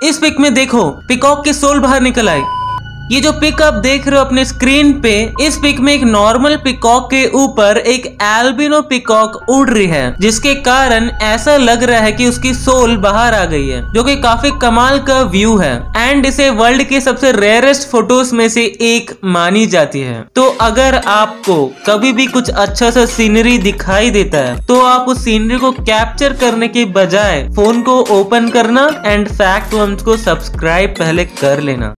इस पिक में देखो पिकॉक के सोल बाहर निकल आए। ये जो पिक आप देख रहे हो अपने स्क्रीन पे, इस पिक में एक नॉर्मल पिकॉक के ऊपर एक एल्बिनो पिकॉक उड़ रही है, जिसके कारण ऐसा लग रहा है कि उसकी सोल बाहर आ गई है, जो कि काफी कमाल का व्यू है एंड इसे वर्ल्ड के सबसे रेयरेस्ट फोटोज में से एक मानी जाती है। तो अगर आपको कभी भी कुछ अच्छा सा सीनरी दिखाई देता है तो आप उस सीनरी को कैप्चर करने के बजाय फोन को ओपन करना एंड फैक्ट वंस को सब्सक्राइब पहले कर लेना।